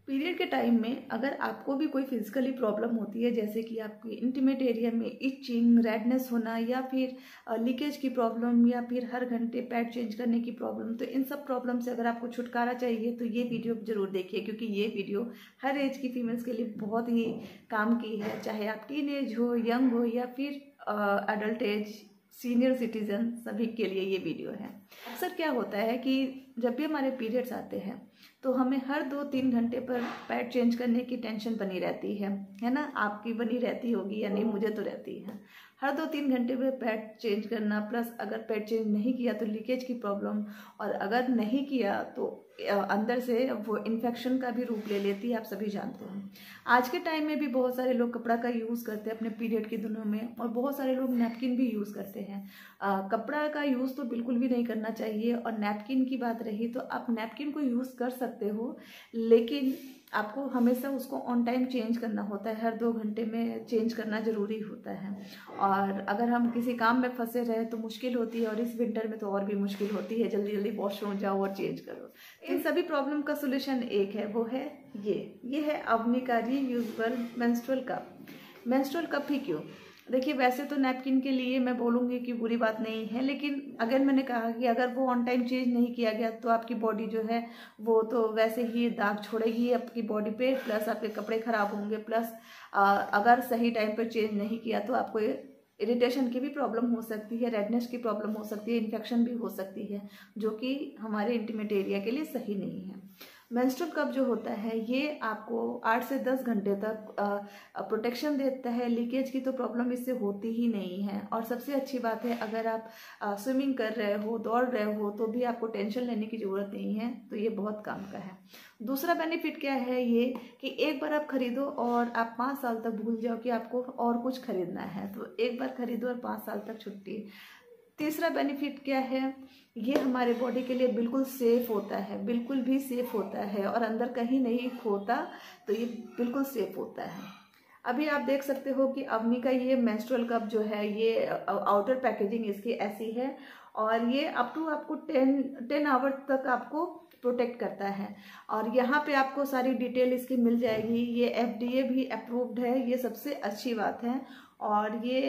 Period के time में अगर आपको भी कोई फिजिकली प्रॉब्लम होती है, जैसे कि आपकी इंटीमेट एरिया में इचिंग, रेडनेस होना, या फिर लीकेज की प्रॉब्लम, या फिर हर घंटे पैड चेंज करने की प्रॉब्लम, तो इन सब प्रॉब्लम से अगर आपको छुटकारा चाहिए तो ये वीडियो जरूर देखिए, क्योंकि ये वीडियो हर एज की फीमेल्स के लिए बहुत ही काम की है। चाहे आप टीन एज हो, यंग हो, या फिर अडल्ट एज, सीनियर सिटीजन, सभी के लिए ये वीडियो है। अक्सर क्या होता है कि जब भी हमारे पीरियड्स आते हैं तो हमें हर 2-3 घंटे पर पैड चेंज करने की टेंशन बनी रहती है ना। आपकी बनी रहती होगी या नहीं, मुझे तो रहती है। हर 2-3 घंटे में पैड चेंज करना, प्लस अगर पैड चेंज नहीं किया तो लीकेज की प्रॉब्लम, और अगर नहीं किया तो अंदर से वो इन्फेक्शन का भी रूप ले लेती है, आप सभी जानते हैं। आज के टाइम में भी बहुत सारे लोग कपड़ा का यूज़ करते हैं अपने पीरियड के दिनों में, और बहुत सारे लोग नैपकिन भी यूज़ करते हैं। कपड़ा का यूज़ तो बिल्कुल भी नहीं करना चाहिए। और नैपकिन की बात रही तो आप नैपकिन को यूज़ कर सकते हो, लेकिन आपको हमेशा उसको ऑन टाइम चेंज करना होता है। हर 2 घंटे में चेंज करना ज़रूरी होता है। और अगर हम किसी काम में फंसे रहे तो मुश्किल होती है, और इस विंटर में तो और भी मुश्किल होती है। जल्दी जल्दी वॉशरूम जाओ और चेंज करो। इन सभी प्रॉब्लम का सोल्यूशन एक है, वो है ये है अवनी का reusable menstrual cup. Menstrual cup ही क्यों? देखिए, वैसे तो नैपकिन के लिए मैं बोलूँगी कि बुरी बात नहीं है, लेकिन अगर मैंने कहा कि अगर वो ऑन टाइम चेंज नहीं किया गया तो आपकी बॉडी जो है वो तो वैसे ही दाग छोड़ेगी आपकी बॉडी पे, प्लस आपके कपड़े ख़राब होंगे, प्लस अगर सही टाइम पर चेंज नहीं किया तो आपको इरिटेशन की भी प्रॉब्लम हो सकती है, रेडनेस की प्रॉब्लम हो सकती है, इन्फेक्शन भी हो सकती है, जो कि हमारे इंटीमेट एरिया के लिए सही नहीं है। मेंस्ट्रुअल कप जो होता है ये आपको 8 से 10 घंटे तक प्रोटेक्शन देता है। लीकेज की तो प्रॉब्लम इससे होती ही नहीं है। और सबसे अच्छी बात है, अगर आप स्विमिंग कर रहे हो, दौड़ रहे हो, तो भी आपको टेंशन लेने की ज़रूरत नहीं है। तो ये बहुत काम का है। दूसरा बेनिफिट क्या है, ये कि एक बार आप खरीदो और आप 5 साल तक भूल जाओ कि आपको और कुछ खरीदना है। तो एक बार खरीदो और 5 साल तक छुट्टी। तीसरा बेनिफिट क्या है, ये हमारे बॉडी के लिए बिल्कुल सेफ होता है, बिल्कुल भी सेफ होता है, और अंदर कहीं नहीं खोता, तो ये बिल्कुल सेफ होता है। अभी आप देख सकते हो कि अवनी का ये मेंस्ट्रुअल कप जो है, ये आउटर पैकेजिंग इसकी ऐसी है, और ये अप टू आपको 10 आवर तक आपको प्रोटेक्ट करता है। और यहाँ पे आपको सारी डिटेल इसकी मिल जाएगी। ये FDA भी अप्रूव्ड है, ये सबसे अच्छी बात है। और ये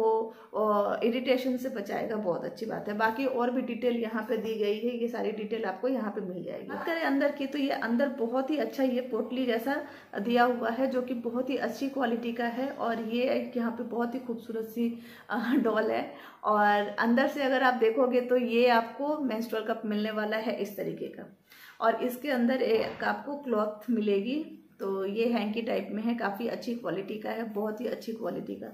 आपको इरिटेशन से बचाएगा, बहुत अच्छी बात है। बाकी और भी डिटेल यहाँ पे दी गई है, ये सारी डिटेल आपको यहाँ पे मिल जाएगी। बात करें अंदर की, तो ये अंदर बहुत ही अच्छा ये पोटली जैसा दिया हुआ है, जो कि बहुत ही अच्छी क्वालिटी का है। और ये यहाँ पे बहुत ही खूबसूरत सी डॉल है। और अंदर से अगर आप देखोगे तो ये आपको मेंस्ट्रुअल कप मिलने वाला है इस तरीके का, और इसके अंदर एक आपको क्लॉथ मिलेगी। तो ये हैंकी टाइप में है, काफ़ी अच्छी क्वालिटी का है, बहुत ही अच्छी क्वालिटी का।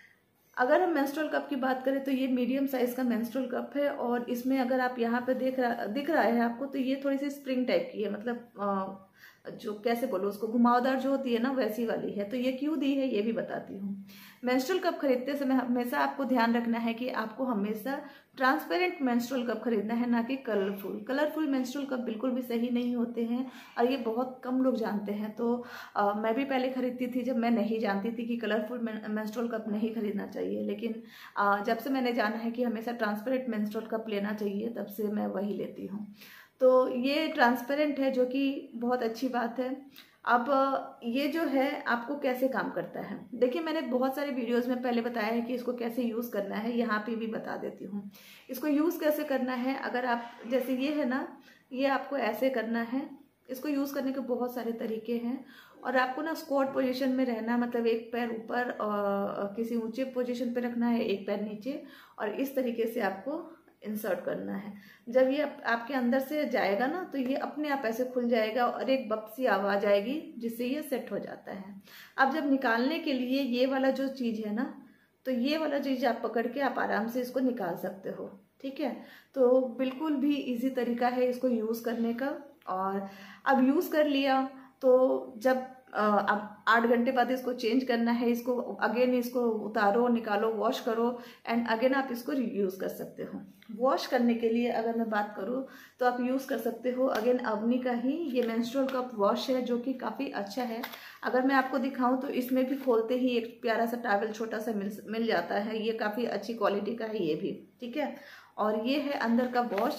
अगर हम मेंस्ट्रुअल कप की बात करें तो ये मीडियम साइज़ का मेंस्ट्रुअल कप है, और इसमें अगर आप यहाँ पे दिख रहा है आपको, तो ये थोड़ी सी स्प्रिंग टाइप की है, मतलब जो कैसे बोलो उसको, घुमावदार जो होती है ना, वैसी वाली है। तो ये क्यों दी है ये भी बताती हूँ। मेंस्ट्रुअल कप खरीदते समय हमेशा आपको ध्यान रखना है कि आपको हमेशा ट्रांसपेरेंट मेंस्ट्रुअल कप खरीदना है, ना कि कलरफुल मेंस्ट्रुअल कप बिल्कुल भी सही नहीं होते हैं, और ये बहुत कम लोग जानते हैं। तो मैं भी पहले खरीदती थी जब मैं नहीं जानती थी कि कलरफुल मेंस्ट्रुअल कप नहीं खरीदना चाहिए, लेकिन जब से मैंने जाना है कि हमेशा ट्रांसपेरेंट मेंस्ट्रुअल कप लेना चाहिए, तब से मैं वही लेती हूँ। तो ये ट्रांसपेरेंट है, जो कि बहुत अच्छी बात है। अब ये जो है आपको कैसे काम करता है, देखिए मैंने बहुत सारे वीडियोस में पहले बताया है कि इसको कैसे यूज़ करना है, यहाँ पे भी बता देती हूँ। इसको यूज़ कैसे करना है, अगर आप जैसे ये है ना, ये आपको ऐसे करना है। इसको यूज़ करने के बहुत सारे तरीके हैं, और आपको ना स्क्वाट पोजीशन में रहना, मतलब एक पैर ऊपर किसी ऊंचे पोजीशन पे रखना है, एक पैर नीचे, और इस तरीके से आपको इंसर्ट करना है। जब ये आपके अंदर से जाएगा ना, तो ये अपने आप ऐसे खुल जाएगा, और एक बप सी आवाज़ आएगी, जिससे ये सेट हो जाता है। अब जब निकालने के लिए ये वाला जो चीज़ है ना, तो ये वाला चीज़ आप पकड़ के आप आराम से इसको निकाल सकते हो, ठीक है। तो बिल्कुल भी इजी तरीका है इसको यूज़ करने का। और अब यूज़ कर लिया, तो जब अब 8 घंटे बाद इसको चेंज करना है, इसको अगेन इसको उतारो, निकालो, वॉश करो, एंड अगेन आप इसको रीयूज़ कर सकते हो। वॉश करने के लिए अगर मैं बात करूँ तो आप यूज़ कर सकते हो अगेन अवनी का ही ये मेंस्ट्रुअल कप वॉश है, जो कि काफ़ी अच्छा है। अगर मैं आपको दिखाऊं तो इसमें भी खोलते ही एक प्यारा सा टॉवल छोटा सा मिल जाता है। ये काफ़ी अच्छी क्वालिटी का है ये भी, ठीक है। और ये है अंदर का वॉश।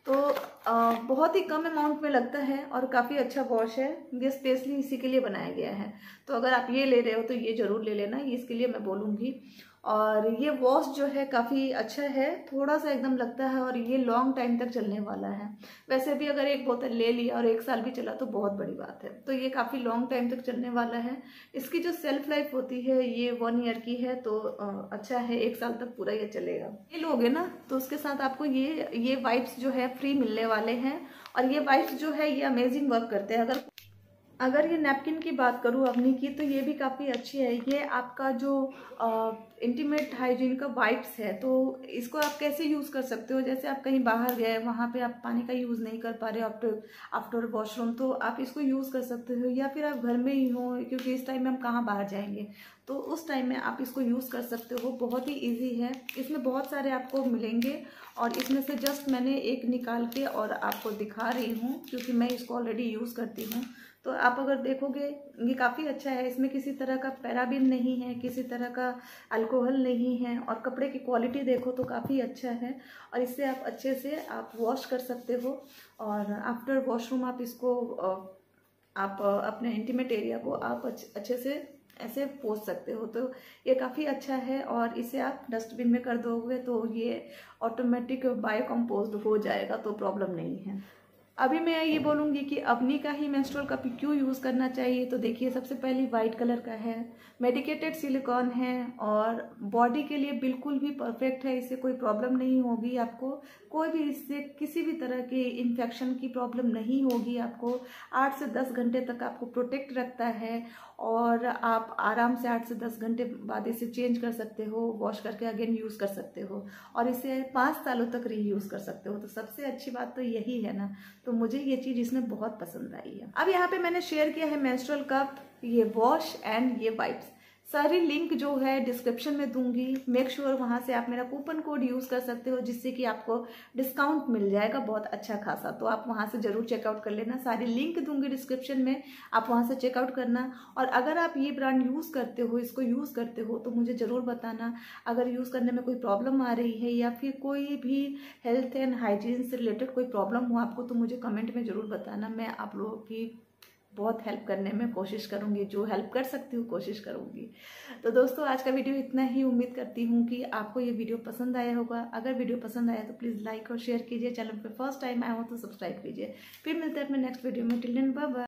तो बहुत ही कम अमाउंट में लगता है और काफ़ी अच्छा वॉश है, ये स्पेशली इसी के लिए बनाया गया है। तो अगर आप ये ले रहे हो तो ये ज़रूर ले लेना, ये इसके लिए मैं बोलूँगी। और ये वॉश जो है काफ़ी अच्छा है, थोड़ा सा एकदम लगता है और ये लॉन्ग टाइम तक चलने वाला है। वैसे भी अगर एक बोतल ले लिया और 1 साल भी चला तो बहुत बड़ी बात है, तो ये काफ़ी लॉन्ग टाइम तक चलने वाला है। इसकी जो सेल्फ लाइफ होती है ये 1 ईयर की है, तो अच्छा है, 1 साल तक पूरा ये चलेगा। ये लोगे ना तो उसके साथ आपको ये वाइप्स जो है फ्री मिलने वाले हैं। और ये वाइप्स जो है ये अमेजिंग वर्क करते हैं। अगर ये नैपकिन की बात करूँ अपनी की, तो ये भी काफ़ी अच्छी है। ये आपका जो इंटीमेट हाइजीन का वाइप्स है, तो इसको आप कैसे यूज़ कर सकते हो, जैसे आप कहीं बाहर गए, वहाँ पे आप पानी का यूज़ नहीं कर पा रहे हो आफ्टर वॉशरूम, तो आप इसको यूज़ कर सकते हो। या फिर आप घर में ही हो, क्योंकि इस टाइम में हम कहाँ बाहर जाएंगे, तो उस टाइम में आप इसको यूज़ कर सकते हो। बहुत ही ईजी है, इसमें बहुत सारे आपको मिलेंगे और इसमें से जस्ट मैंने एक निकाल के और आपको दिखा रही हूँ, क्योंकि मैं इसको ऑलरेडी यूज़ करती हूँ। तो आप अगर देखोगे ये काफ़ी अच्छा है, इसमें किसी तरह का पैराबिन नहीं है, किसी तरह का अल्कोहल नहीं है, और कपड़े की क्वालिटी देखो तो काफ़ी अच्छा है। और इससे आप अच्छे से आप वॉश कर सकते हो, और आफ्टर वॉशरूम आप इसको आप अपने इंटीमेट एरिया को आप अच्छे से ऐसे पोंछ सकते हो। तो ये काफ़ी अच्छा है, और इसे आप डस्टबिन में कर दोगे तो ये ऑटोमेटिक बायोकम्पोज्ड हो जाएगा, तो प्रॉब्लम नहीं है। अभी मैं ये बोलूँगी कि अपनी का ही मेंस्ट्रुअल कप क्यों यूज़ करना चाहिए। तो देखिए, सबसे पहले वाइट कलर का है, मेडिकेटेड सिलिकॉन है, और बॉडी के लिए बिल्कुल भी परफेक्ट है, इससे कोई प्रॉब्लम नहीं होगी आपको, कोई भी इससे किसी भी तरह के इन्फेक्शन की प्रॉब्लम नहीं होगी आपको। 8 से 10 घंटे तक आपको प्रोटेक्ट रखता है, और आप आराम से 8 से 10 घंटे बाद इसे चेंज कर सकते हो, वॉश करके अगेन यूज़ कर सकते हो, और इसे 5 सालों तक रीयूज़ कर सकते हो। तो सबसे अच्छी बात तो यही है ना। तो मुझे ये चीज़ इसमें बहुत पसंद आई है। अब यहाँ पे मैंने शेयर किया है मेंस्ट्रुअल कप, ये वॉश एंड ये वाइप्स, सारी लिंक जो है डिस्क्रिप्शन में दूंगी। मेक श्योर वहाँ से आप मेरा कूपन कोड यूज़ कर सकते हो, जिससे कि आपको डिस्काउंट मिल जाएगा बहुत अच्छा खासा। तो आप वहाँ से ज़रूर चेकआउट कर लेना, सारी लिंक दूंगी डिस्क्रिप्शन में, आप वहाँ से चेकआउट करना। और अगर आप ये ब्रांड यूज़ करते हो, इसको यूज़ करते हो, तो मुझे ज़रूर बताना। अगर यूज़ करने में कोई प्रॉब्लम आ रही है, या फिर कोई भी हेल्थ एंड हाइजीन से रिलेटेड कोई प्रॉब्लम हो आपको, तो मुझे कमेंट में ज़रूर बताना। मैं आप लोगों की बहुत हेल्प करने में कोशिश करूंगी, जो हेल्प कर सकती हूँ कोशिश करूंगी। तो दोस्तों, आज का वीडियो इतना ही। उम्मीद करती हूँ कि आपको ये वीडियो पसंद आया होगा। अगर वीडियो पसंद आया तो प्लीज़ लाइक और शेयर कीजिए। चैनल पे फर्स्ट टाइम आया हो तो सब्सक्राइब कीजिए। फिर मिलते हैं अपने नेक्स्ट वीडियो में। Till then bye bye.